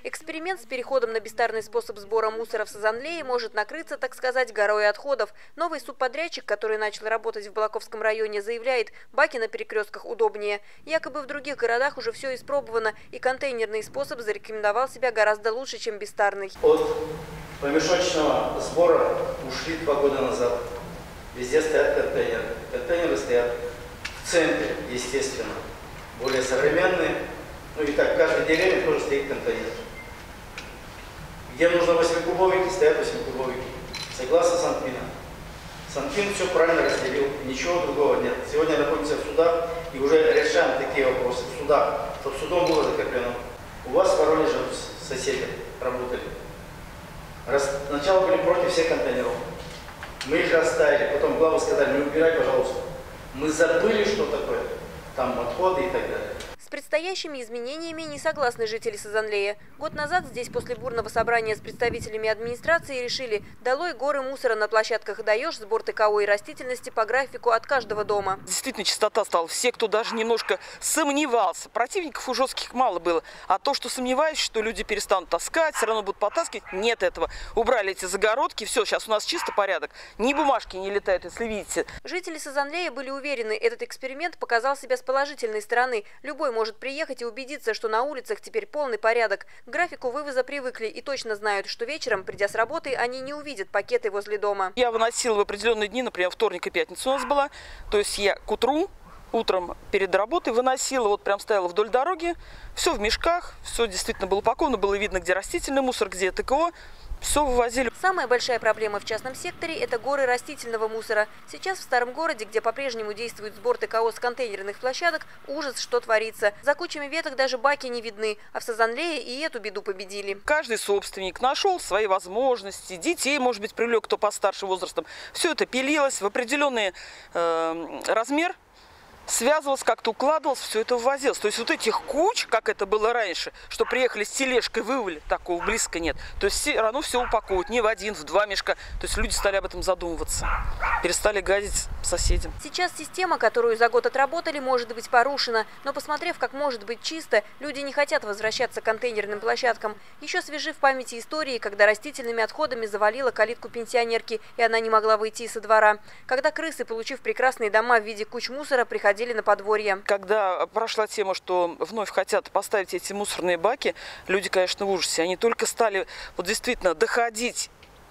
Эксперимент с переходом на бестарный способ сбора мусора в Сазанлее может накрыться, так сказать, горой отходов. Новый субподрядчик, который начал работать в Балаковском районе, заявляет, баки на перекрестках удобнее. Якобы в других городах уже все испробовано, и контейнерный способ зарекомендовал себя гораздо лучше, чем бестарный. От помешочного сбора ушли 2 года назад. Везде стоят контейнеры. Контейнеры стоят в центре, естественно. Более современные. Ну и так, в каждой деревне тоже стоит контейнер. Где нужно 8-кубовики, стоят 8-кубовики. Согласно Санпина. Санпин все правильно разделил, ничего другого нет. Сегодня находимся в судах и уже решаем такие вопросы в судах, чтобы судом было закреплено. У вас в Воронеже соседи работали. Сначала были против всех контейнеров. Мы их расставили, потом главы сказали, не убирай, пожалуйста. Мы забыли, что такое там отходы и так далее. С предстоящими изменениями не согласны жители Сазанлея. Год назад здесь после бурного собрания с представителями администрации решили: долой горы мусора на площадках, даешь сбор ТКО и растительности по графику от каждого дома. Действительно, чистота стала. Все, кто даже немножко сомневался. Противников у жестких мало было. А то, что сомневаюсь, что люди перестанут таскать, все равно будут потаскивать, нет этого. Убрали эти загородки, все, сейчас у нас чисто порядок. Ни бумажки не летают, если видите. Жители Сазанлея были уверены, этот эксперимент показал себя с положительной стороны. Любой может приехать и убедиться, что на улицах теперь полный порядок. К графику вывоза привыкли и точно знают, что вечером, придя с работы, они не увидят пакеты возле дома. Я выносила в определенные дни, например, вторник и пятницу у нас была. То есть я к утру, утром перед работой выносила, вот прям стояла вдоль дороги, все в мешках, все действительно было упаковано, было видно, где растительный мусор, где ТКО. Все вывозили. Самая большая проблема в частном секторе – это горы растительного мусора. Сейчас в старом городе, где по-прежнему действует сбор ТКО с контейнерных площадок, ужас, что творится. За кучами веток даже баки не видны, а в Сазанлее и эту беду победили. Каждый собственник нашел свои возможности, детей, может быть, привлек, кто постарше возрастом. Все это пилилось в определенный размер. Связывалось, как-то укладывалось, все это ввозилось. То есть вот этих куч, как это было раньше, что приехали с тележкой, вывали, такого близко нет. То есть все равно все упаковывают, не в один, в 2 мешка. То есть люди стали об этом задумываться, перестали гадить соседям. Сейчас система, которую за год отработали, может быть порушена. Но посмотрев, как может быть чисто, люди не хотят возвращаться к контейнерным площадкам. Еще свежи в памяти истории, когда растительными отходами завалила калитку пенсионерки, и она не могла выйти со двора. Когда крысы, получив прекрасные дома в виде куч мусора, приходили на подворье. Когда прошла тема, что вновь хотят поставить эти мусорные баки, люди, конечно, в ужасе. Они только стали вот действительно доходить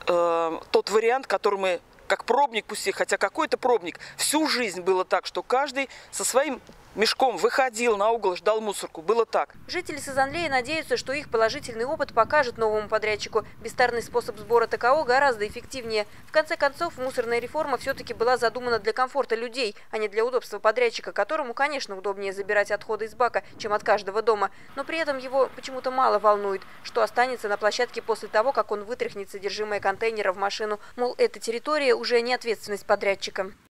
тот вариант, который мы как пробник пустили, хотя какой-то пробник. Всю жизнь было так, что каждый со своим мешком выходил на угол, ждал мусорку. Было так. Жители Сазанлея надеются, что их положительный опыт покажет новому подрядчику. Бестарный способ сбора ТКО гораздо эффективнее. В конце концов, мусорная реформа все-таки была задумана для комфорта людей, а не для удобства подрядчика, которому, конечно, удобнее забирать отходы из бака, чем от каждого дома. Но при этом его почему-то мало волнует, что останется на площадке после того, как он вытряхнет содержимое контейнера в машину. Мол, эта территория уже не ответственность подрядчика.